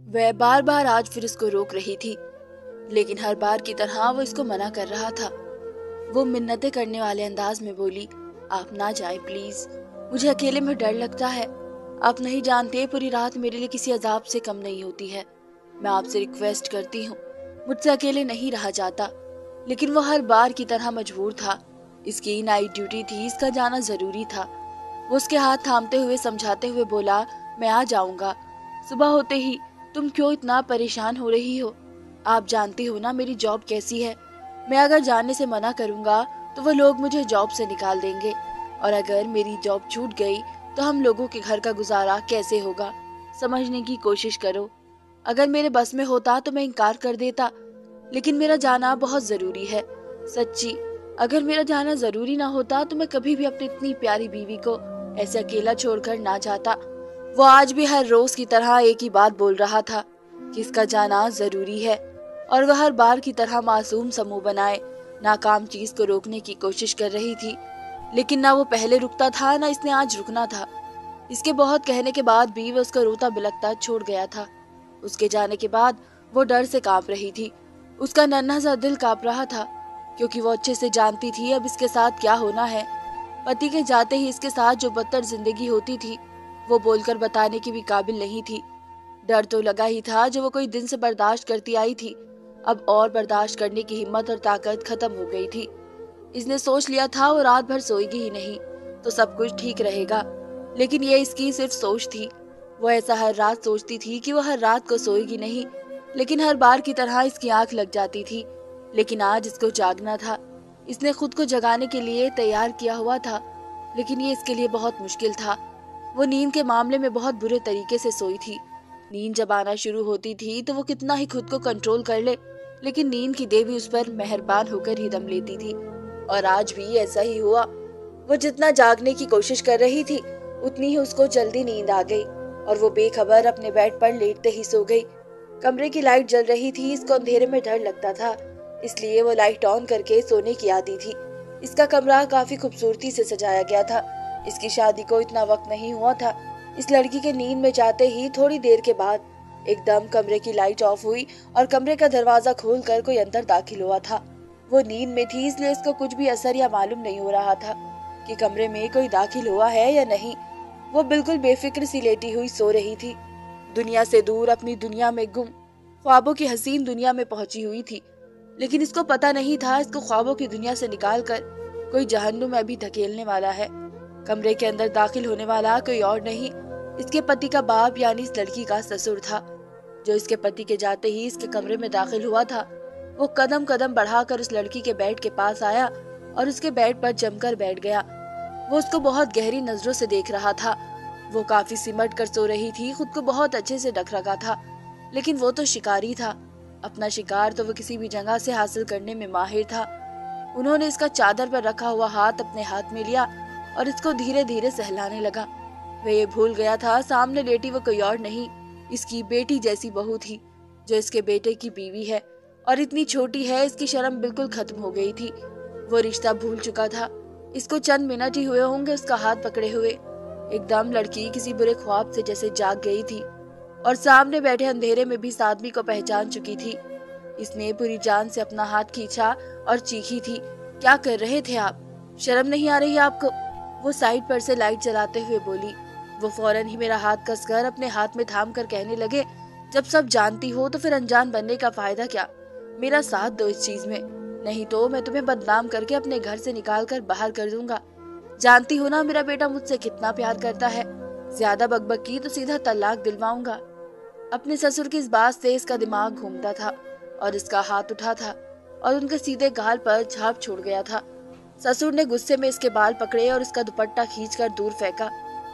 वह बार बार आज फिर इसको रोक रही थी, लेकिन हर बार की तरह वो इसको मना कर रहा था। वो मिन्नतें करने वाले अंदाज में बोली, आप ना जाएं प्लीज, मुझे अकेले में डर लगता है। आप नहीं जानते, पूरी रात मेरे लिए किसी अजाब से कम नहीं होती है। मैं आपसे रिक्वेस्ट करती हूँ, मुझसे अकेले नहीं रहा जाता। लेकिन वो हर बार की तरह मजबूर था। इसकी नाइट ड्यूटी थी, इसका जाना जरूरी था। वो उसके हाथ थामते हुए समझाते हुए बोला, मैं आ जाऊंगा सुबह होते ही। तुम क्यों इतना परेशान हो रही हो? आप जानती हो ना मेरी जॉब कैसी है। मैं अगर जाने से मना करूंगा तो वो लोग मुझे जॉब से निकाल देंगे, और अगर मेरी जॉब छूट गई तो हम लोगों के घर का गुजारा कैसे होगा? समझने की कोशिश करो। अगर मेरे बस में होता तो मैं इनकार कर देता, लेकिन मेरा जाना बहुत जरूरी है। सच्ची, अगर मेरा जाना जरूरी ना होता तो मैं कभी भी अपनी इतनी प्यारी बीवी को ऐसे अकेला छोड़कर ना जाता। वो आज भी हर रोज की तरह एक ही बात बोल रहा था कि इसका जाना जरूरी है, और वह हर बार की तरह मासूम समूह बनाए नाकाम चीज को रोकने की कोशिश कर रही थी। लेकिन ना वो पहले रुकता था, ना इसने आज रुकना था। इसके बहुत कहने के बाद भी वह उसको रोता बिलखता छोड़ गया था। उसके जाने के बाद वो डर से कांप रही थी। उसका नन्हा सा दिल कांप रहा था, क्योंकि वो अच्छे से जानती थी अब इसके साथ क्या होना है। पति के जाते ही इसके साथ जो बदतर जिंदगी होती थी, वो बोलकर बताने की भी काबिल नहीं थी। डर तो लगा ही था, जो वो कोई दिन से बर्दाश्त करती आई थी, अब और बर्दाश्त करने की हिम्मत और ताकत खत्म हो गई थी। इसने सोच लिया था वो रात भर सोएगी ही नहीं तो सब कुछ ठीक रहेगा, लेकिन ये इसकी सिर्फ सोच थी। वो ऐसा हर रात सोचती थी कि वो हर रात को सोएगी नहीं, लेकिन हर बार की तरह इसकी आंख लग जाती थी। लेकिन आज इसको जागना था। इसने खुद को जगाने के लिए तैयार किया हुआ था, लेकिन ये इसके लिए बहुत मुश्किल था। वो नींद के मामले में बहुत बुरे तरीके से सोई थी। नींद जब आना शुरू होती थी तो वो कितना ही खुद को कंट्रोल कर ले, लेकिन नींद की देवी उस पर मेहरबान होकर ही दम लेती थी। और आज भी ऐसा ही हुआ। वो जितना जागने की कोशिश कर रही थी, उतनी ही उसको जल्दी नींद आ गई, और वो बेखबर अपने बेड पर लेटते ही सो गई। कमरे की लाइट जल रही थी, इसको अंधेरे में डर लगता था, इसलिए वो लाइट ऑन करके सोने की आदी थी। इसका कमरा काफी खूबसूरती से सजाया गया था। इसकी शादी को इतना वक्त नहीं हुआ था। इस लड़की के नींद में जाते ही थोड़ी देर के बाद एकदम कमरे की लाइट ऑफ हुई और कमरे का दरवाजा खोलकर कोई अंदर दाखिल हुआ था। वो नींद में थी, इसलिए इसको कुछ भी असर या मालूम नहीं हो रहा था कि कमरे में कोई दाखिल हुआ है या नहीं। वो बिल्कुल बेफिक्र सी लेटी हुई सो रही थी, दुनिया से दूर अपनी दुनिया में गुम, ख्वाबों की हसीन दुनिया में पहुंची हुई थी। लेकिन इसको पता नहीं था, इसको ख्वाबों की दुनिया से निकालकर कोई जहन्नुम में अभी धकेलने वाला है। कमरे के अंदर दाखिल होने वाला कोई और नहीं, इसके पति का बाप यानी इस लड़की का ससुर था, जो इसके पति के जाते ही इसके कमरे में दाखिल हुआ था। वो कदम कदम बढ़ाकर उस लड़की के बेड के पास आया और उसके बेड पर जमकर बैठ गया। वो उसको बहुत गहरी नजरों से देख रहा था। वो काफी सिमट कर सो रही थी, खुद को बहुत अच्छे से ढक रखा था, लेकिन वो तो शिकारी था। अपना शिकार तो वो किसी भी जगह से हासिल करने में माहिर था। उन्होंने इसका चादर पर रखा हुआ हाथ अपने हाथ में लिया और इसको धीरे धीरे सहलाने लगा। वह ये भूल गया था, सामने लेटी वो कोई और नहीं, इसकी बेटी जैसी बहू थी, जो इसके बेटे की बीवी है, और इतनी छोटी है, इसकी शर्म बिल्कुल खत्म हो गई थी। वो रिश्ता भूल चुका था। इसको चंद मिनट ही हुए होंगे उसका हाथ पकड़े हुए। एकदम लड़की किसी बुरे ख्वाब से जैसे जाग गई थी, और सामने बैठे अंधेरे में भी इस आदमी को पहचान चुकी थी। इसने पूरी जान से अपना हाथ खींचा और चीखी थी, क्या कर रहे थे आप? शर्म नहीं आ रही आपको? वो साइड पर से लाइट जलाते हुए बोली। वो फौरन ही मेरा हाथ कसकर अपने हाथ में थाम कर कहने लगे, जब सब जानती हो तो फिर अनजान बनने का फायदा क्या? मेरा साथ दो इस चीज में, नहीं तो मैं तुम्हें बदनाम करके अपने घर से निकाल कर बाहर कर दूंगा। जानती हो ना मेरा बेटा मुझसे कितना प्यार करता है। ज्यादा बकबक की तो सीधा तलाक दिलवाऊंगा। अपने ससुर की इस बात से इसका दिमाग घूमता था, और इसका हाथ उठा था और उनके सीधे गाल पर झाप छोड़ गया था। ससुर ने गुस्से में इसके बाल पकड़े और इसका दुपट्टा खींचकर दूर फेंका।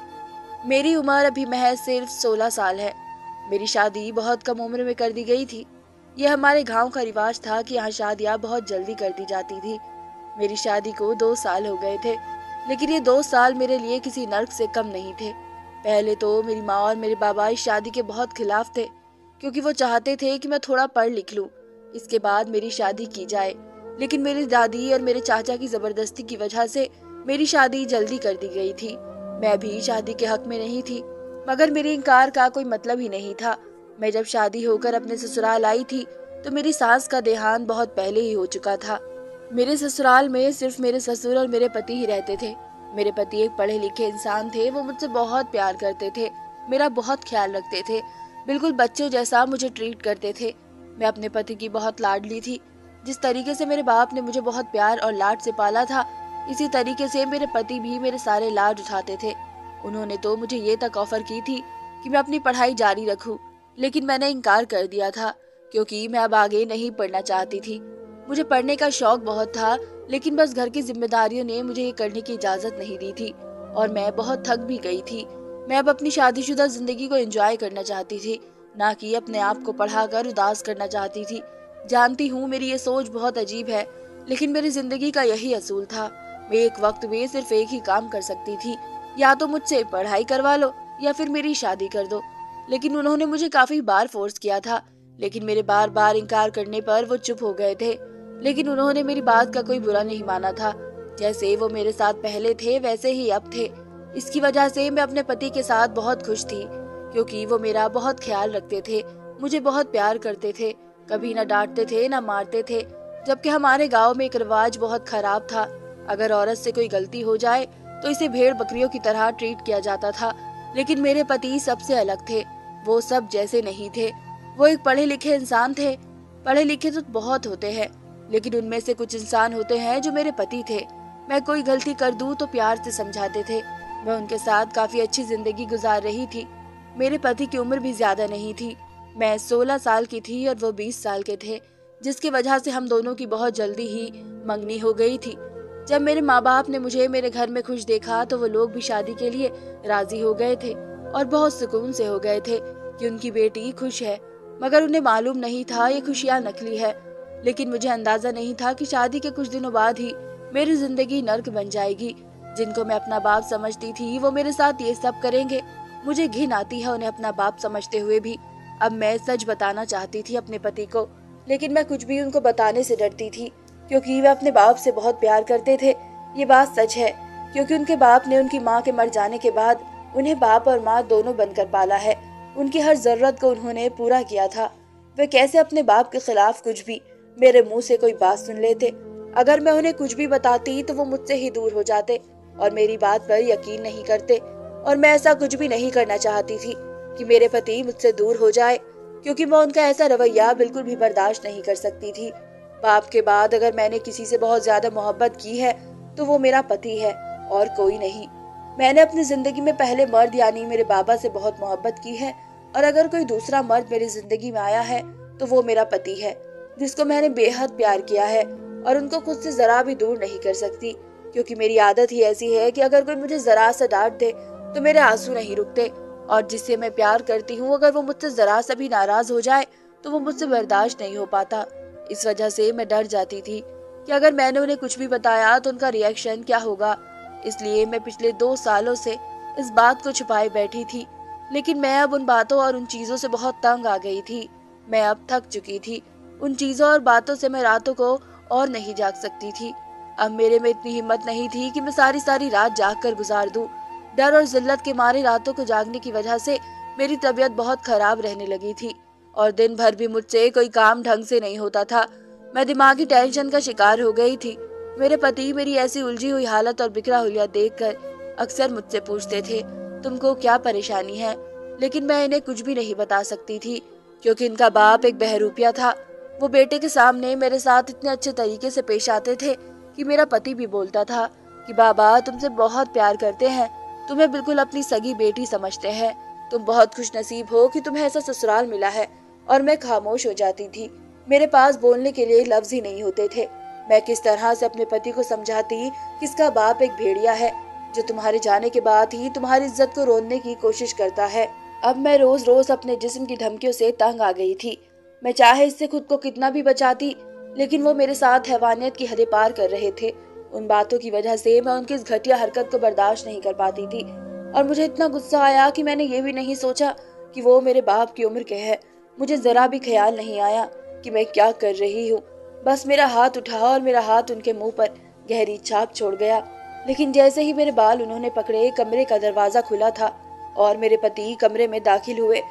मेरी उम्र अभी महज सिर्फ 16 साल है। मेरी शादी बहुत कम उम्र में कर दी गई थी। यह हमारे गांव का रिवाज था कि यहाँ शादियाँ बहुत जल्दी कर दी जाती थी। मेरी शादी को 2 साल हो गए थे, लेकिन ये 2 साल मेरे लिए किसी नर्क से कम नहीं थे। पहले तो मेरी माँ और मेरे बाबा इस शादी के बहुत खिलाफ थे, क्योंकि वो चाहते थे कि मैं थोड़ा पढ़ लिख लूँ, इसके बाद मेरी शादी की जाए। लेकिन मेरी दादी और मेरे चाचा की जबरदस्ती की वजह से मेरी शादी जल्दी कर दी गई थी। मैं भी शादी के हक में नहीं थी, मगर मेरे इनकार का कोई मतलब ही नहीं था। मैं जब शादी होकर अपने ससुराल आई थी तो मेरी सास का देहांत बहुत पहले ही हो चुका था। मेरे ससुराल में सिर्फ मेरे ससुर और मेरे पति ही रहते थे। मेरे पति एक पढ़े लिखे इंसान थे। वो मुझसे बहुत प्यार करते थे, मेरा बहुत ख्याल रखते थे, बिल्कुल बच्चों जैसा मुझे ट्रीट करते थे। मैं अपने पति की बहुत लाडली थी। जिस तरीके से मेरे बाप ने मुझे बहुत प्यार और लाड से पाला था, इसी तरीके से मेरे पति भी मेरे सारे लाड उठाते थे। उन्होंने तो मुझे ये तक ऑफर की थी कि मैं अपनी पढ़ाई जारी रखूं, लेकिन मैंने इनकार कर दिया था क्योंकि मैं अब आगे नहीं पढ़ना चाहती थी। मुझे पढ़ने का शौक बहुत था, लेकिन बस घर की जिम्मेदारियों ने मुझे ये करने की इजाजत नहीं दी थी और मैं बहुत थक भी गई थी। मैं अब अपनी शादीशुदा जिंदगी को एंजॉय करना चाहती थी, ना कि अपने आप को पढ़ाकर उदास करना चाहती थी। जानती हूँ मेरी ये सोच बहुत अजीब है, लेकिन मेरी जिंदगी का यही असूल था। मैं एक वक्त में सिर्फ एक ही काम कर सकती थी, या तो मुझसे पढ़ाई करवा लो या फिर मेरी शादी कर दो। लेकिन उन्होंने मुझे काफी बार फोर्स किया था, लेकिन मेरे बार बार इनकार करने पर वो चुप हो गए थे। लेकिन उन्होंने मेरी बात का कोई बुरा नहीं माना था। जैसे वो मेरे साथ पहले थे वैसे ही अब थे। इसकी वजह से मैं अपने पति के साथ बहुत खुश थी, क्योंकि वो मेरा बहुत ख्याल रखते थे, मुझे बहुत प्यार करते थे, कभी ना डांटते थे ना मारते थे। जबकि हमारे गांव में एक रिवाज बहुत खराब था, अगर औरत से कोई गलती हो जाए तो इसे भेड़ बकरियों की तरह ट्रीट किया जाता था। लेकिन मेरे पति सबसे अलग थे, वो सब जैसे नहीं थे। वो एक पढ़े लिखे इंसान थे। पढ़े लिखे तो बहुत होते हैं, लेकिन उनमें से कुछ इंसान होते हैं जो मेरे पति थे। मैं कोई गलती कर दूं तो प्यार से समझाते थे। मैं उनके साथ काफी अच्छी जिंदगी गुजार रही थी। मेरे पति की उम्र भी ज्यादा नहीं थी। मैं 16 साल की थी और वो 20 साल के थे, जिसकी वजह से हम दोनों की बहुत जल्दी ही मंगनी हो गई थी। जब मेरे माँ बाप ने मुझे मेरे घर में खुश देखा तो वो लोग भी शादी के लिए राजी हो गए थे और बहुत सुकून से हो गए थे कि उनकी बेटी खुश है। मगर उन्हें मालूम नहीं था ये खुशियाँ नकली है। लेकिन मुझे अंदाजा नहीं था कि शादी के कुछ दिनों बाद ही मेरी जिंदगी नर्क बन जाएगी। जिनको मैं अपना बाप समझती थी वो मेरे साथ ये सब करेंगे। मुझे घिन आती है उन्हें अपना बाप समझते हुए भी। अब मैं सच बताना चाहती थी अपने पति को, लेकिन मैं कुछ भी उनको बताने से डरती थी, क्योंकि वे अपने बाप से बहुत प्यार करते थे। ये बात सच है, क्योंकि उनके बाप ने उनकी माँ के मर जाने के बाद उन्हें बाप और माँ दोनों बनकर पाला है। उनकी हर जरूरत को उन्होंने पूरा किया था। वे कैसे अपने बाप के खिलाफ कुछ भी मेरे मुंह से कोई बात सुन लेते। अगर मैं उन्हें कुछ भी बताती तो वो मुझसे ही दूर हो जाते और मेरी बात पर यकीन नहीं करते। और मैं ऐसा कुछ भी नहीं करना चाहती थी कि मेरे पति मुझसे दूर हो जाए, क्योंकि मैं उनका ऐसा रवैया बिल्कुल भी बर्दाश्त नहीं कर सकती थी। बाप के बाद अगर मैंने किसी से बहुत ज्यादा मोहब्बत की है तो वो मेरा पति है और कोई नहीं। मैंने अपनी जिंदगी में पहले मर्द यानी मेरे बाबा से बहुत मोहब्बत की है, और अगर कोई दूसरा मर्द मेरी जिंदगी में आया है तो वो मेरा पति है, जिसको मैंने बेहद प्यार किया है और उनको खुद से जरा भी दूर नहीं कर सकती। क्योंकि मेरी आदत ही ऐसी है कि अगर कोई मुझे जरा सा डांट दे तो मेरे आंसू नहीं रुकते, और जिससे मैं प्यार करती हूँ अगर वो मुझसे जरा सा भी नाराज हो जाए तो वो मुझसे बर्दाश्त नहीं हो पाता। इस वजह से मैं डर जाती थी कि अगर मैंने उन्हें कुछ भी बताया तो उनका रिएक्शन क्या होगा। इसलिए मैं पिछले 2 सालों से इस बात को छुपाए बैठी थी। लेकिन मैं अब उन बातों और उन चीजों से बहुत तंग आ गई थी। मैं अब थक चुकी थी। उन चीजों और बातों से मैं रातों को और नहीं जाग सकती थी। अब मेरे में इतनी हिम्मत नहीं थी कि मैं सारी सारी रात जाग कर गुजार दूं। डर और जिल्लत के मारे रातों को जागने की वजह से मेरी तबीयत बहुत खराब रहने लगी थी और दिन भर भी मुझसे कोई काम ढंग से नहीं होता था। मैं दिमागी टेंशन का शिकार हो गई थी। मेरे पति मेरी ऐसी उलझी हुई हालत और बिखरा हुआ देखकर अक्सर मुझसे पूछते थे, तुमको क्या परेशानी है? लेकिन मैं इन्हें कुछ भी नहीं बता सकती थी, क्योंकि इनका बाप एक बहरूपिया था। वो बेटे के सामने मेरे साथ इतने अच्छे तरीके से पेश आते थे कि मेरा पति भी बोलता था कि बाबा तुमसे बहुत प्यार करते हैं, तुम्हें बिल्कुल अपनी सगी बेटी समझते हैं, तुम बहुत खुशनसीब हो कि तुम्हें ऐसा ससुराल मिला है। और मैं खामोश हो जाती थी। मेरे पास बोलने के लिए लफ्ज ही नहीं होते थे। मैं किस तरह से अपने पति को समझाती कि इसका बाप एक भेड़िया है जो तुम्हारे जाने के बाद ही तुम्हारी इज्जत को रोनने की कोशिश करता है। अब मैं रोज रोज अपने जिस्म की धमकियों से तंग आ गई थी। मैं चाहे इससे खुद को कितना भी बचाती, लेकिन वो मेरे साथ हैवानियत की हदें पार कर रहे थे। उन बातों की वजह से मैं उनकी इस घटिया हरकत को बर्दाश्त नहीं कर पाती थी। और मुझे इतना गुस्सा आया कि मैंने ये भी नहीं सोचा कि वो मेरे बाप की उम्र के है। मुझे जरा भी ख्याल नहीं आया कि मैं क्या कर रही हूँ। बस मेरा हाथ उठा और मेरा हाथ उनके मुंह पर गहरी छाप छोड़ गया। लेकिन जैसे ही मेरे बाल उन्होंने पकड़े, कमरे का दरवाजा खुला था और मेरे पति कमरे में दाखिल हुए।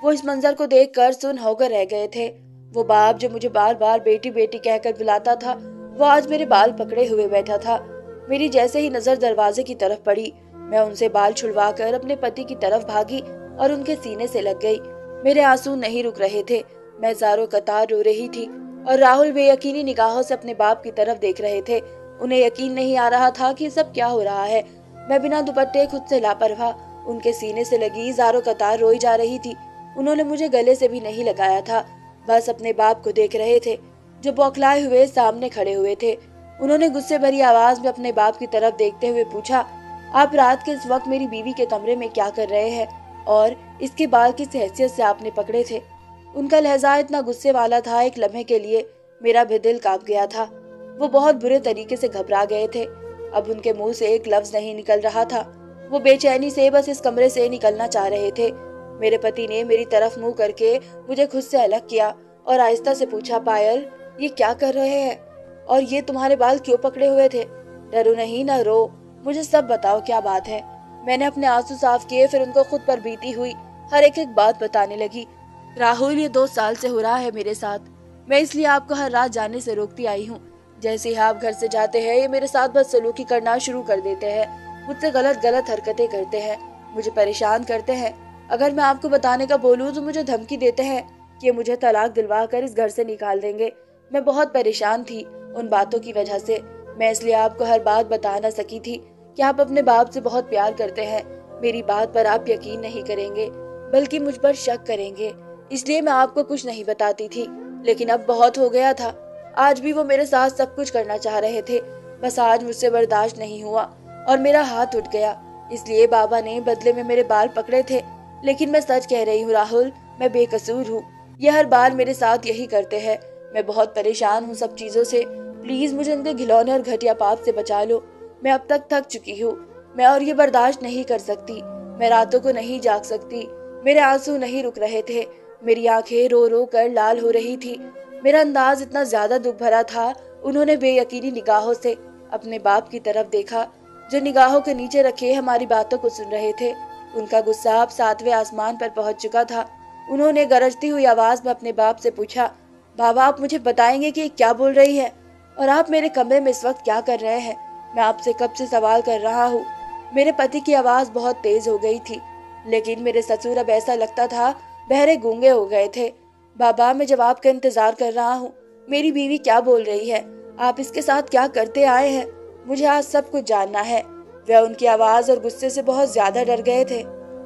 वो इस मंजर को देखकर सुन्न होकर रह गए थे। वो बाप जो मुझे बार बार बेटी बेटी कहकर बुलाता था, वो आज मेरे बाल पकड़े हुए बैठा था। मेरी जैसे ही नजर दरवाजे की तरफ पड़ी, मैं उनसे बाल छुड़वाकर अपने पति की तरफ भागी और उनके सीने से लग गई। मेरे आंसू नहीं रुक रहे थे। मैं ज़ारो कतार रो रही थी और राहुल बेयकीनी निगाहों से अपने बाप की तरफ देख रहे थे। उन्हें यकीन नहीं आ रहा था कि सब क्या हो रहा है। मैं बिना दुपट्टे खुद से लापरवाह उनके सीने से लगी ज़ारो कतार रोई जा रही थी। उन्होंने मुझे गले से भी नहीं लगाया था, बस अपने बाप को देख रहे थे जो बौखलाए हुए सामने खड़े हुए थे। उन्होंने गुस्से भरी आवाज में अपने बाप की तरफ देखते हुए पूछा, आप रात के इस वक्त मेरी बीवी के कमरे में क्या कर रहे हैं और इसके बाल किस हैसियत से आपने पकड़े थे? उनका लहजा इतना गुस्से वाला था, एक लम्हे के लिए मेरा भी दिल कांप गया था। वो बहुत बुरे तरीके से घबरा गए थे। अब उनके मुंह से एक लफ्ज नहीं निकल रहा था। वो बेचैनी से बस इस कमरे से निकलना चाह रहे थे। मेरे पति ने मेरी तरफ मुंह करके मुझे खुद से अलग किया और आहिस्ता से पूछा, पायल ये क्या कर रहे हैं और ये तुम्हारे बाल क्यों पकड़े हुए थे? डरो नहीं, ना रो, मुझे सब बताओ क्या बात है। मैंने अपने आंसू साफ किए, फिर उनको खुद पर बीती हुई हर एक बात बताने लगी। राहुल, ये 2 साल से हो रहा है मेरे साथ। मैं इसलिए आपको हर रात जाने से रोकती आई हूँ। जैसे ही आप घर से जाते हैं ये मेरे साथ बदसलूकी करना शुरू कर देते हैं। मुझसे गलत गलत हरकतें करते हैं, मुझे परेशान करते हैं। अगर मैं आपको बताने का बोलूँ तो मुझे धमकी देते हैं कि मुझे तलाक दिलवा कर इस घर से निकाल देंगे। मैं बहुत परेशान थी उन बातों की वजह से। मैं इसलिए आपको हर बात बता न सकी थी कि आप अपने बाप से बहुत प्यार करते हैं। मेरी बात पर आप यकीन नहीं करेंगे, बल्कि मुझ पर शक करेंगे, इसलिए मैं आपको कुछ नहीं बताती थी। लेकिन अब बहुत हो गया था। आज भी वो मेरे साथ सब कुछ करना चाह रहे थे, बस आज मुझसे बर्दाश्त नहीं हुआ और मेरा हाथ उठ गया। इसलिए बाबा ने बदले में मेरे बाल पकड़े थे। लेकिन मैं सच कह रही हूँ राहुल, मैं बेकसूर हूँ। ये हर बार मेरे साथ यही करते हैं। मैं बहुत परेशान हूँ सब चीजों से। प्लीज मुझे इनके घिनौने और घटिया पाप से बचा लो। मैं अब तक थक चुकी हूँ। मैं और ये बर्दाश्त नहीं कर सकती। मैं रातों को नहीं जाग सकती। मेरे आंसू नहीं रुक रहे थे। मेरी आंखें रो रो कर लाल हो रही थी। मेरा अंदाज इतना ज्यादा दुख भरा था। उन्होंने बेयकीनी निगाहों से अपने बाप की तरफ देखा, जो निगाहों के नीचे रखे हमारी बातों को सुन रहे थे। उनका गुस्सा अब 7वें आसमान पर पहुंच चुका था। उन्होंने गरजती हुई आवाज में अपने बाप से पूछा, बाबा आप मुझे बताएंगे कि क्या बोल रही है और आप मेरे कमरे में इस वक्त क्या कर रहे हैं? मैं आपसे कब से सवाल कर रहा हूँ। मेरे पति की आवाज बहुत तेज हो गई थी, लेकिन मेरे ससुर अब ऐसा लगता था बहरे गूंगे हो गए थे। बाबा मैं जवाब का इंतजार कर रहा हूँ। मेरी बीवी क्या बोल रही है? आप इसके साथ क्या करते आए हैं? मुझे आज सब कुछ जानना है। वह उनकी आवाज और गुस्से से बहुत ज्यादा डर गए थे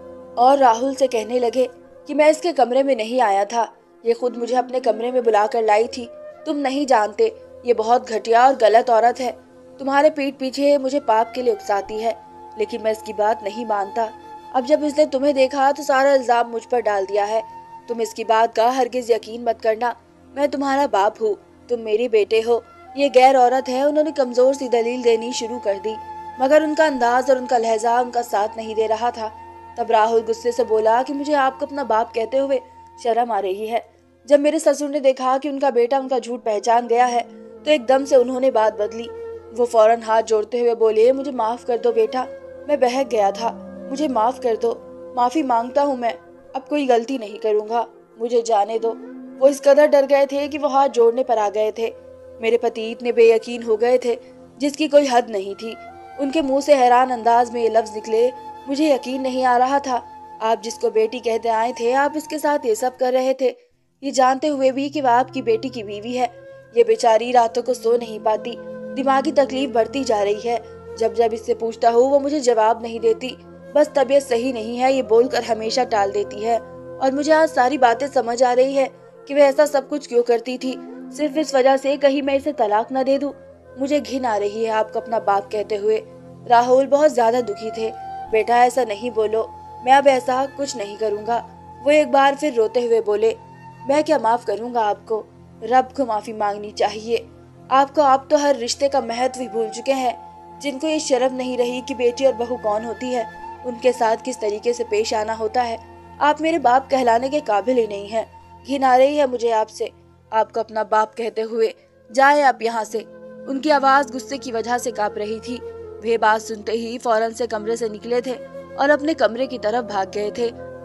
और राहुल से कहने लगे कि मैं इसके कमरे में नहीं आया था, ये खुद मुझे अपने कमरे में बुलाकर लाई थी। तुम नहीं जानते, ये बहुत घटिया और गलत औरत है। तुम्हारे पीठ पीछे मुझे पाप के लिए उकसाती है, लेकिन मैं इसकी बात नहीं मानता। अब जब इसने तुम्हें देखा तो सारा इल्जाम मुझ पर डाल दिया है। तुम इसकी बात का हरगिज यकीन मत करना। मैं तुम्हारा बाप हूँ, तुम मेरे बेटे हो। ये गैर औरत है। उन्होंने कमजोर सी दलील देनी शुरू कर दी, मगर उनका अंदाज और उनका लहजा उनका साथ नहीं दे रहा था। तब राहुल गुस्से से बोला कि मुझे आपको अपना बाप कहते हुए शर्म आ रही है। जब मेरे ससुर ने देखा कि उनका बेटा उनका झूठ पहचान गया है तो एकदम से उन्होंने बात बदली। वो फौरन हाथ जोड़ते हुए बोले, मुझे माफ कर दो बेटा, मैं बहक गया था, मुझे माफ कर दो। माफी मांगता हूँ, मैं अब कोई गलती नहीं करूँगा, मुझे जाने दो। वो इस कदर डर गए थे कि वो हाथ जोड़ने पर आ गए थे। मेरे पति इतने बेयकीन हो गए थे जिसकी कोई हद नहीं थी। उनके मुंह से हैरान अंदाज में ये लफ्ज निकले, मुझे यकीन नहीं आ रहा था। आप जिसको बेटी कहते आए थे, आप इसके साथ ये सब कर रहे थे, ये जानते हुए भी कि वह आपकी बेटी की बीवी है। ये बेचारी रातों को सो नहीं पाती, दिमागी तकलीफ बढ़ती जा रही है। जब जब इससे पूछता हूँ वो मुझे जवाब नहीं देती, बस तबीयत सही नहीं है ये बोलकर हमेशा टाल देती है। और मुझे आज सारी बातें समझ आ रही है कि वह ऐसा सब कुछ क्यों करती थी, सिर्फ इस वजह से कहीं मैं इसे तलाक न दे दूं। मुझे घिन आ रही है आपको अपना बाप कहते हुए। राहुल बहुत ज्यादा दुखी थे। बेटा ऐसा नहीं बोलो, मैं अब ऐसा कुछ नहीं करूँगा। वो एक बार फिर रोते हुए बोले, मैं क्या माफ करूँगा आपको, रब को माफी मांगनी चाहिए आपको। आप तो हर रिश्ते का महत्व ही भूल चुके हैं। जिनको ये शर्म नहीं रही कि बेटी और बहू कौन होती है, उनके साथ किस तरीके से पेश आना होता है। आप मेरे बाप कहलाने के काबिल ही नहीं है। घिन आ रही है मुझे आपसे, आपको अपना बाप कहते हुए। जाए आप यहाँ से। उनकी आवाज गुस्से की वजह से कांप रही थी। वे बात सुनते ही फौरन से कमरे से निकले थे और अपने कमरे की तरफ भाग गए थे।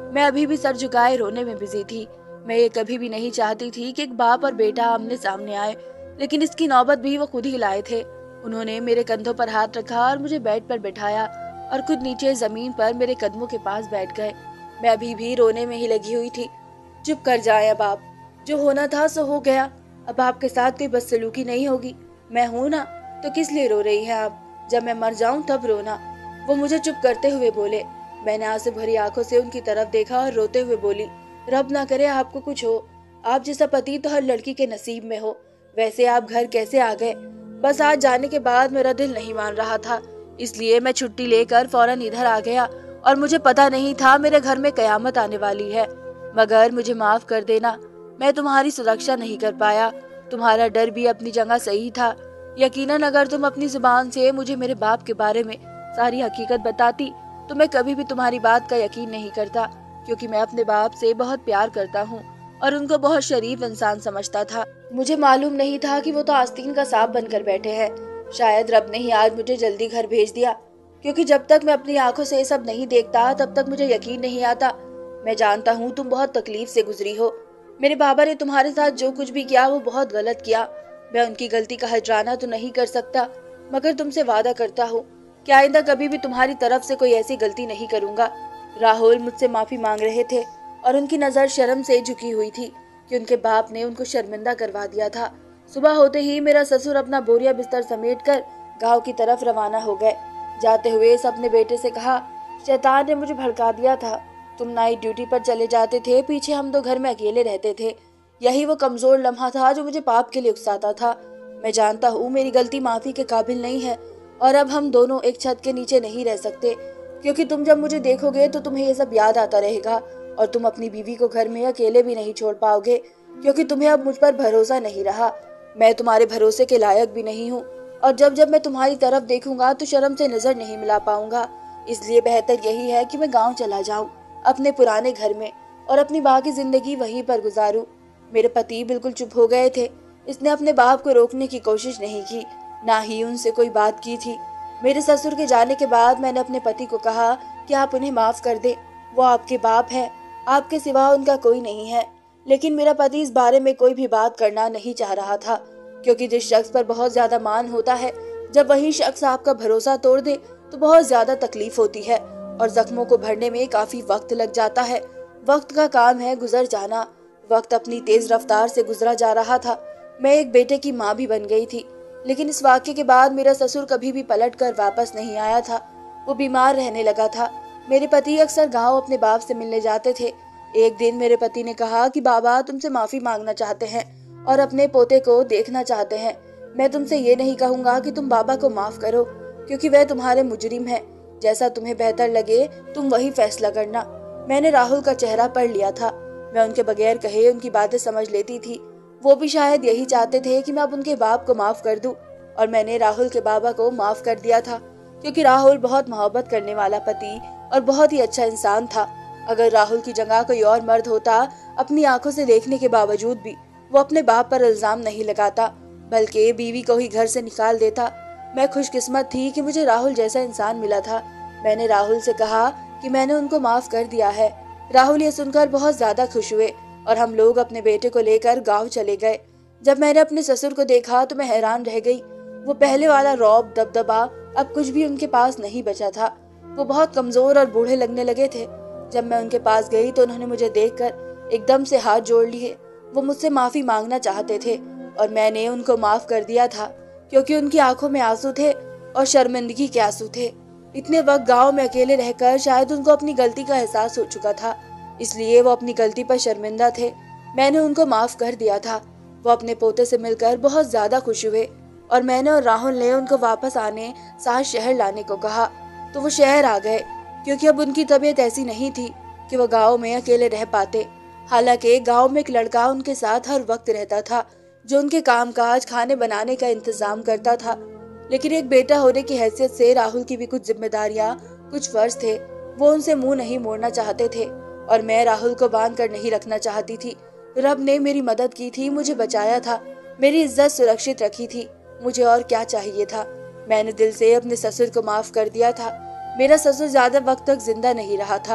मैं अभी भी सर झुकाए रोने में बिजी थी। मैं ये कभी भी नहीं चाहती थी कि एक बाप और बेटा आमने सामने आए, लेकिन इसकी नौबत भी वो खुद ही लाए थे। उन्होंने मेरे कंधों पर हाथ रखा और मुझे बेड पर बिठाया और खुद नीचे जमीन पर मेरे कदमों के पास बैठ गए। मैं अभी भी रोने में ही लगी हुई थी। चुप कर जाए अब आप, जो होना था सो हो गया। अब आपके साथ कोई बदसलूकी नहीं होगी। मैं हूं ना, तो किस लिए रो रही हैं आप? जब मैं मर जाऊं तब रोना। वो मुझे चुप करते हुए बोले। मैंने आंसू भरी आंखों से उनकी तरफ देखा और रोते हुए बोली, रब ना करे आपको कुछ हो। आप जैसा पति तो हर लड़की के नसीब में हो। वैसे आप घर कैसे आ गए? बस आज जाने के बाद मेरा दिल नहीं मान रहा था, इसलिए मैं छुट्टी लेकर फौरन इधर आ गया और मुझे पता नहीं था मेरे घर में कयामत आने वाली है। मगर मुझे माफ कर देना, मैं तुम्हारी सुरक्षा नहीं कर पाया। तुम्हारा डर भी अपनी जगह सही था। यकीनन अगर तुम अपनी जुबान से मुझे मेरे बाप के बारे में सारी हकीकत बताती तो मैं कभी भी तुम्हारी बात का यकीन नहीं करता, क्योंकि मैं अपने बाप से बहुत प्यार करता हूँ और उनको बहुत शरीफ इंसान समझता था। मुझे मालूम नहीं था कि वो तो आस्तीन का सांप बनकर बैठे हैं। शायद रब ने ही आज मुझे जल्दी घर भेज दिया, क्योंकि जब तक मैं अपनी आंखों से ये सब नहीं देखता तब तक मुझे यकीन नहीं आता। मैं जानता हूँ तुम बहुत तकलीफ से गुजरी हो। मेरे बाबा ने तुम्हारे साथ जो कुछ भी किया वो बहुत गलत किया। मैं उनकी गलती का हजराना तो नहीं कर सकता, मगर तुमसे वादा करता हूँ कि आइंदा कभी भी तुम्हारी तरफ से कोई ऐसी गलती नहीं करूंगा। राहुल मुझसे माफी मांग रहे थे और उनकी नजर शर्म से झुकी हुई थी कि उनके बाप ने उनको शर्मिंदा करवा दिया था। सुबह होते ही मेरा ससुर अपना बोरिया बिस्तर समेटकर गांव की तरफ रवाना हो गए। जाते हुए अपने बेटे से कहा, शैतान ने मुझे भड़का दिया था। तुम नाइट ड्यूटी पर चले जाते थे, पीछे हम दो घर में अकेले रहते थे। यही वो कमजोर लम्हा था जो मुझे पाप के लिए उकसाता था। मैं जानता हूँ मेरी गलती माफी के काबिल नहीं है और अब हम दोनों एक छत के नीचे नहीं रह सकते, क्योंकि तुम जब मुझे देखोगे तो तुम्हें ये सब याद आता रहेगा और तुम अपनी बीवी को घर में अकेले भी नहीं छोड़ पाओगे, क्योंकि तुम्हें अब मुझ पर भरोसा नहीं रहा। मैं तुम्हारे भरोसे के लायक भी नहीं हूँ और जब जब मैं तुम्हारी तरफ देखूंगा तो शर्म से नजर नहीं मिला पाऊंगा। इसलिए बेहतर यही है कि मैं गाँव चला जाऊँ अपने पुराने घर में और अपनी बाकी जिंदगी वहीं पर गुजारूं। मेरे पति बिल्कुल चुप हो गए थे। इसने अपने बाप को रोकने की कोशिश नहीं की, ना ही उनसे कोई बात की थी। मेरे ससुर के जाने के बाद मैंने अपने पति को कहा कि आप उन्हें माफ कर दें। वो आपके बाप हैं, आपके सिवा उनका कोई नहीं है। लेकिन मेरा पति इस बारे में कोई भी बात करना नहीं चाह रहा था, क्योंकि जिस शख्स पर बहुत ज्यादा मान होता है, जब वही शख्स आपका भरोसा तोड़ दे तो बहुत ज्यादा तकलीफ होती है और जख्मों को भरने में काफी वक्त लग जाता है। वक्त का काम है गुजर जाना। वक्त अपनी तेज रफ्तार से गुजरा जा रहा था। मैं एक बेटे की माँ भी बन गई थी, लेकिन इस वाक्य के बाद मेरा ससुर कभी भी पलट कर वापस नहीं आया था। वो बीमार रहने लगा था। मेरे पति अक्सर गांव अपने बाप से मिलने जाते थे। एक दिन मेरे पति ने कहा कि बाबा तुमसे माफी मांगना चाहते हैं और अपने पोते को देखना चाहते हैं। मैं तुमसे ये नहीं कहूंगा कि तुम बाबा को माफ करो, क्योंकि वह तुम्हारे मुजरिम है। जैसा तुम्हें बेहतर लगे तुम वही फैसला करना। मैंने राहुल का चेहरा पढ़ लिया था। मैं उनके बगैर कहे उनकी बातें समझ लेती थी। वो भी शायद यही चाहते थे कि मैं अब उनके बाप को माफ कर दूं, और मैंने राहुल के बाबा को माफ कर दिया था, क्योंकि राहुल बहुत मोहब्बत करने वाला पति और बहुत ही अच्छा इंसान था। अगर राहुल की जगह कोई और मर्द होता, अपनी आंखों से देखने के बावजूद भी वो अपने बाप पर इल्जाम नहीं लगाता, बल्कि बीवी को ही घर से निकाल देता। मैं खुशकिस्मत थी कि मुझे राहुल जैसा इंसान मिला था। मैंने राहुल से कहा कि मैंने उनको माफ कर दिया है। राहुल ये सुनकर बहुत ज्यादा खुश हुए और हम लोग अपने बेटे को लेकर गांव चले गए। जब मैंने अपने ससुर को देखा तो मैं हैरान रह गई। वो पहले वाला रौब दबदबा अब कुछ भी उनके पास नहीं बचा था। वो बहुत कमजोर और बूढ़े लगने लगे थे। जब मैं उनके पास गई तो उन्होंने मुझे देखकर एकदम से हाथ जोड़ लिए। वो मुझसे माफी मांगना चाहते थे और मैंने उनको माफ कर दिया था, क्योंकि उनकी आंखों में आंसू थे और शर्मिंदगी के आंसू थे। इतने वक्त गांव में अकेले रहकर शायद उनको अपनी गलती का एहसास हो चुका था, इसलिए वो अपनी गलती पर शर्मिंदा थे। मैंने उनको माफ कर दिया था। वो अपने पोते से मिलकर बहुत ज्यादा खुश हुए और मैंने और राहुल ने उनको वापस आने साथ शहर लाने को कहा तो वो शहर आ गए, क्योंकि अब उनकी तबीयत ऐसी नहीं थी कि वो गाँव में अकेले रह पाते। हालांकि गाँव में एक लड़का उनके साथ हर वक्त रहता था, जो उनके कामकाज खाने बनाने का इंतजाम करता था। लेकिन एक बेटा होने की हैसियत से राहुल की भी कुछ जिम्मेदारियां, कुछ फर्ज थे। वो उनसे मुंह नहीं मोड़ना चाहते थे और मैं राहुल को बांध कर नहीं रखना चाहती थी। रब ने मेरी मदद की थी, मुझे बचाया था, मेरी इज्जत सुरक्षित रखी थी। मुझे और क्या चाहिए था। मैंने दिल से अपने ससुर को माफ कर दिया था। मेरा ससुर ज्यादा वक्त तक जिंदा नहीं रहा था,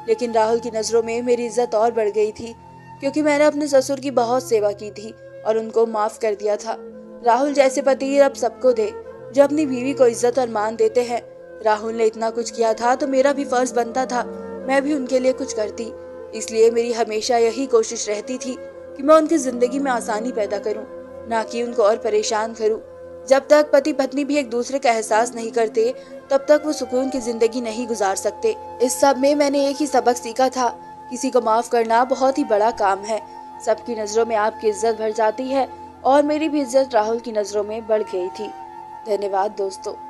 लेकिन राहुल की नज़रों में मेरी इज्जत और बढ़ गई थी, क्योंकि मैंने अपने ससुर की बहुत सेवा की थी और उनको माफ कर दिया था। राहुल जैसे पति अब सबको दे जो अपनी बीवी को इज्जत और मान देते हैं। राहुल ने इतना कुछ किया था तो मेरा भी फर्ज बनता था मैं भी उनके लिए कुछ करती। इसलिए मेरी हमेशा यही कोशिश रहती थी कि मैं उनकी जिंदगी में आसानी पैदा करूं, ना कि उनको और परेशान करूं। जब तक पति पत्नी भी एक दूसरे का एहसास नहीं करते तब तक वो सुकून की जिंदगी नहीं गुजार सकते। इस सब में मैंने एक ही सबक सीखा था, किसी को माफ करना बहुत ही बड़ा काम है। सबकी नजरों में आपकी इज्जत बढ़ जाती है और मेरी भी इज्जत राहुल की नजरों में बढ़ गई थी। धन्यवाद दोस्तों।